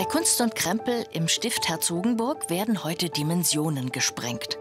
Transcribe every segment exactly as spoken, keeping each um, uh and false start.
Bei Kunst und Krempel im Stift Herzogenburg werden heute Dimensionen gesprengt.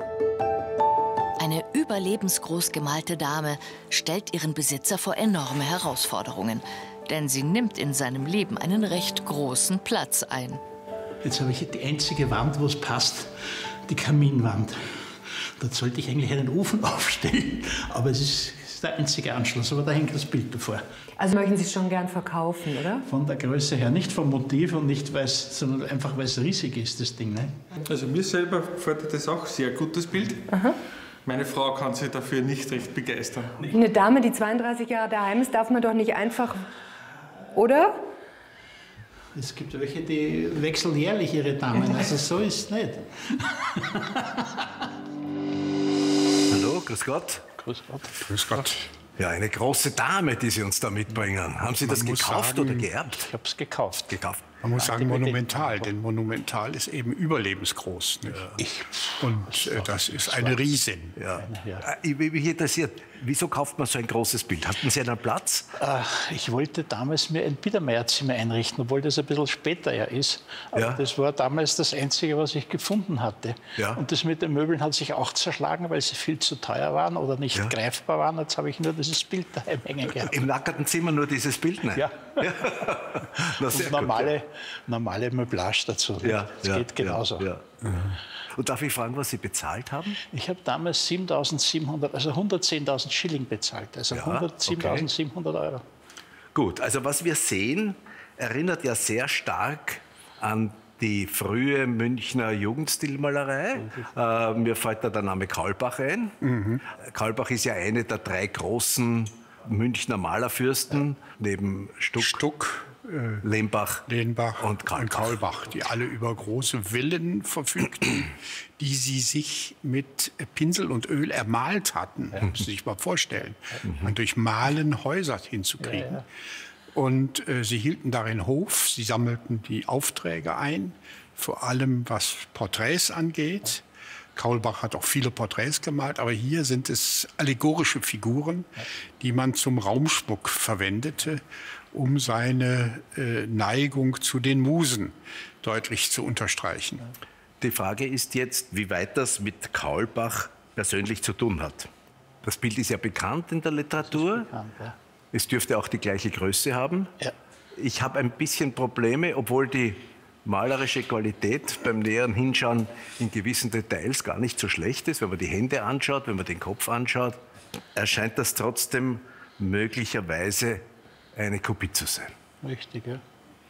Eine überlebensgroß gemalte Dame stellt ihren Besitzer vor enorme Herausforderungen. Denn sie nimmt in seinem Leben einen recht großen Platz ein. Jetzt habe ich die einzige Wand, wo es passt, die Kaminwand. Dort sollte ich eigentlich einen Ofen aufstellen, aber es ist, es ist der einzige Anschluss. Aber da hängt das Bild davor. Also möchten Sie es schon gern verkaufen, oder? Von der Größe her, nicht vom Motiv und nicht, weil's, sondern einfach, weil es riesig ist, das Ding. Ne? Also mir selber gefällt das auch sehr gut, das Bild. Aha. Meine Frau kann sich dafür nicht recht begeistern. Eine Dame, die zweiunddreißig Jahre daheim ist, darf man doch nicht einfach, oder? Es gibt welche, die wechseln jährlich ihre Damen, also so ist es nicht. Hallo, grüß Gott. Grüß Gott. Grüß Gott. Ja, eine große Dame, die Sie uns da mitbringen. Haben Sie Man das muss gekauft sagen, oder geerbt? Ich habe es gekauft. Gekauft. Man muss sagen monumental, denn monumental ist eben überlebensgroß. Nicht? Ich, Und äh, das ist eine Riesin. Ja. Ja. Äh, Mich interessiert, wieso kauft man so ein großes Bild? Hatten Sie einen Platz? äh, ich wollte damals mir ein Biedermeierzimmer einrichten, obwohl das ein bisschen später ja ist. Aber Ja. das war damals das Einzige, was ich gefunden hatte. Ja. Und das mit den Möbeln hat sich auch zerschlagen, weil sie viel zu teuer waren oder nicht Ja. greifbar waren. Jetzt habe ich nur dieses Bild daheim hängen gehabt. Im nackerten Zimmer nur dieses Bild? Nein. Ja. Ja. Na, sehr Und gut. normale, normale Möblage dazu. Ja, Das ja, geht genauso. Ja, ja. Und darf ich fragen, was Sie bezahlt haben? Ich habe damals siebentausendsiebenhundert, also hundertzehntausend Schilling bezahlt, also Ja, hundertsiebentausendsiebenhundert Euro. Gut, also was wir sehen, erinnert ja sehr stark an die frühe Münchner Jugendstilmalerei. Äh, mir fällt da der Name Kaulbach ein. Mhm. Kaulbach ist ja eine der drei großen Münchner Malerfürsten, neben Stuck, Stuck, äh, Lehmbach Lehnbach und Kaulbach. und Kaulbach, die alle über große Villen verfügten, die sie sich mit Pinsel und Öl ermalt hatten. Das muss man sich mal vorstellen. Man durch Malen Häuser hinzukriegen. Ja, ja. Und äh, sie hielten darin Hof, sie sammelten die Aufträge ein, vor allem was Porträts angeht. Kaulbach hat auch viele Porträts gemalt, aber hier sind es allegorische Figuren, die man zum Raumschmuck verwendete, um seine äh, Neigung zu den Musen deutlich zu unterstreichen. Die Frage ist jetzt, wie weit das mit Kaulbach persönlich zu tun hat. Das Bild ist ja bekannt in der Literatur. Bekannt, ja. Es dürfte auch die gleiche Größe haben. Ja. Ich habe ein bisschen Probleme, obwohl die malerische Qualität beim näheren Hinschauen in gewissen Details gar nicht so schlecht ist. Wenn man die Hände anschaut, wenn man den Kopf anschaut, erscheint das trotzdem möglicherweise eine Kopie zu sein. Richtig, ja.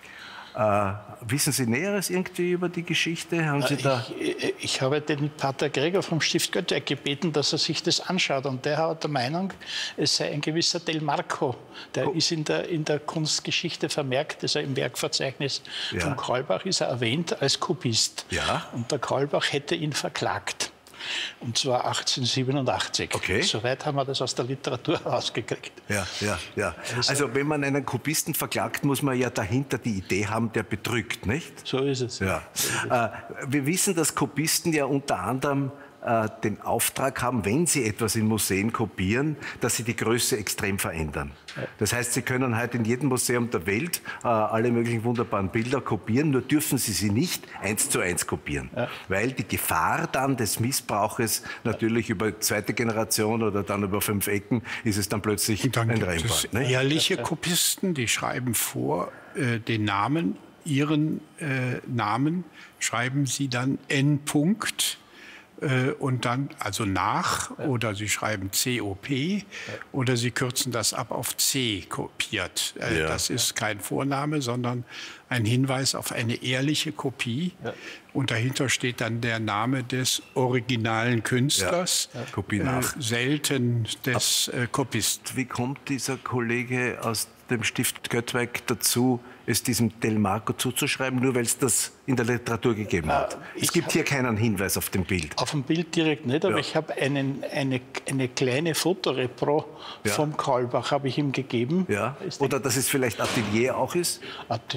Äh, wissen Sie Näheres irgendwie über die Geschichte? Haben Sie da Ich, ich habe den Pater Gregor vom Stift Göttwerk gebeten, dass er sich das anschaut. Und der hat der Meinung, es sei ein gewisser Del Marco. Der Oh. ist in der, in der Kunstgeschichte vermerkt, also im Werkverzeichnis Ja. von Kaulbach ist er erwähnt als Kopist. Ja. Und der Kaulbach hätte ihn verklagt. Und zwar achtzehnhundertsiebenundachtzig. Okay. Soweit haben wir das aus der Literatur rausgekriegt. Ja, ja, ja. Also wenn man einen Kopisten verklagt, muss man ja dahinter die Idee haben, der betrügt, nicht? So ist es. Ja. Äh, wir wissen, dass Kopisten ja unter anderem äh, den Auftrag haben, wenn sie etwas in Museen kopieren, dass sie die Größe extrem verändern. Das heißt, sie können halt in jedem Museum der Welt äh, alle möglichen wunderbaren Bilder kopieren, nur dürfen sie sie nicht eins zu eins kopieren. Ja. Weil die Gefahr dann des Missbrauches natürlich über zweite Generation oder dann über fünf Ecken ist es dann plötzlich Und dann ein gibt es Reinfall. Ne? ehrliche Kopisten, die schreiben vor äh, den Namen, ihren äh, Namen, schreiben sie dann N. Punkt. Äh, und dann, also nach, oder sie schreiben C O P, oder sie kürzen das ab auf C kopiert. Äh, Ja. Das ist kein Vorname, sondern ein Hinweis auf eine ehrliche Kopie. Und dahinter steht dann der Name des originalen Künstlers, Ja. Kopie nach. Äh, selten des äh, Kopisten. Wie kommt dieser Kollege aus dem Stift Göttwerk dazu, es diesem Del Marco zuzuschreiben, nur weil es das in der Literatur gegeben hat? Äh, es ich gibt hier keinen Hinweis auf dem Bild. Auf dem Bild direkt nicht, aber Ja. ich habe einen, eine, eine kleine Fotorepro Ja. vom Kaulbach habe ich ihm gegeben. Ja? Ist Oder dass es vielleicht Atelier auch ist? Atelier.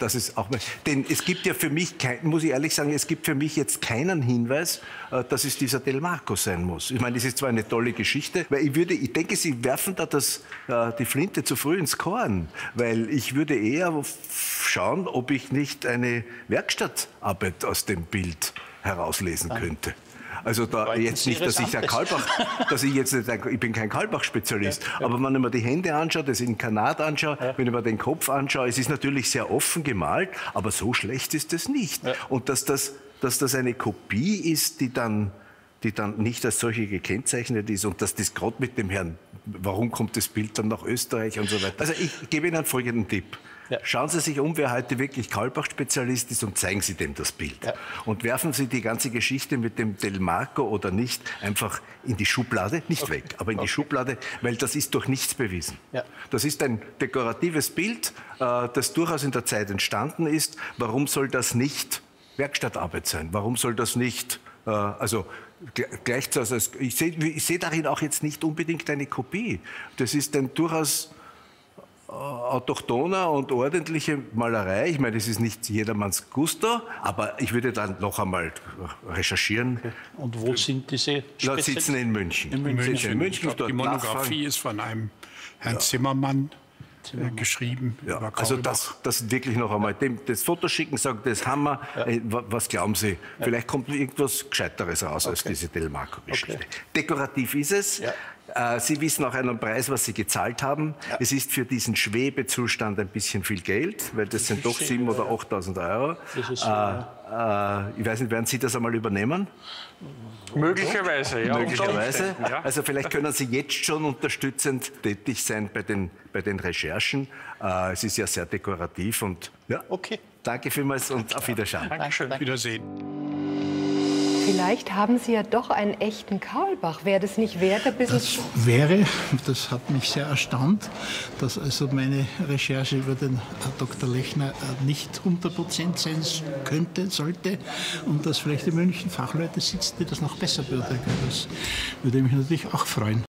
das ist auch, denn es gibt ja für mich, kein, muss ich ehrlich sagen, es gibt für mich jetzt keinen Hinweis, äh, dass es dieser Del Marco sein muss. Ich meine, das ist zwar eine tolle Geschichte, weil ich würde, ich denke, Sie werfen da das, äh, die Flinte zu früh ins Korn, weil ich würde eher schauen, ob ich nicht eine Werkstattarbeit aus dem Bild herauslesen könnte. Also da jetzt nicht, dass ich der Kalbach, dass ich jetzt nicht, ich bin kein Kalbach-Spezialist, ja, ja. aber wenn ich mir die Hände anschaue, das Inkarnat anschaue, ja. wenn ich mir den Kopf anschaue, es ist natürlich sehr offen gemalt, aber so schlecht ist es nicht. Ja. Und dass das, dass das eine Kopie ist, die dann, die dann nicht als solche gekennzeichnet ist und dass das gerade mit dem Herrn, warum kommt das Bild dann nach Österreich und so weiter. Also ich gebe Ihnen folgenden Tipp. Ja. Schauen Sie sich um, wer heute wirklich Kalbach-Spezialist ist und zeigen Sie dem das Bild. Ja. Und werfen Sie die ganze Geschichte mit dem Del Marco oder nicht einfach in die Schublade, nicht okay. weg, aber in okay. die Schublade, weil das ist durch nichts bewiesen. Ja. Das ist ein dekoratives Bild, äh, das durchaus in der Zeit entstanden ist. Warum soll das nicht Werkstattarbeit sein? Warum soll das nicht, äh, also gleichzeitig, ich sehe ich seh darin auch jetzt nicht unbedingt eine Kopie. Das ist ein durchaus autochthoner und ordentliche Malerei. Ich meine, das ist nicht jedermanns Gusto, aber ich würde dann noch einmal recherchieren. Und wo sind diese Spezial- sitzen in München. In München. München. In München glaub, die Monographie ist von einem Herrn ja. Zimmermann äh, geschrieben. Ja, also das, das wirklich noch einmal, dem, das Foto schicken, sagen, das haben wir. Ja. Äh, was glauben Sie? Ja. Vielleicht kommt irgendwas Gescheiteres raus okay. als diese Del Marco-Geschichte. Okay. Dekorativ ist es. Ja. Sie wissen auch einen Preis, was Sie gezahlt haben. Ja. Es ist für diesen Schwebezustand ein bisschen viel Geld, weil das, das sind doch siebentausend oder achttausend Euro. Das ist so, äh, ja. äh, ich weiß nicht, werden Sie das einmal übernehmen? Möglicherweise, ja. Möglicherweise. Ja. Also vielleicht können Sie jetzt schon unterstützend tätig sein bei den, bei den Recherchen. Äh, es ist ja sehr dekorativ und ja. Okay. Danke vielmals und auf Wiedersehen. Dankeschön. Danke. Wiedersehen. Vielleicht haben Sie ja doch einen echten Kaulbach. Wäre das nicht wert, ein bisschen... Das wäre, das hat mich sehr erstaunt, dass also meine Recherche über den Doktor Lechner nicht hundert Prozent sein könnte, sollte und dass vielleicht in München Fachleute sitzen, die das noch besser beurteilen können. Das würde mich natürlich auch freuen.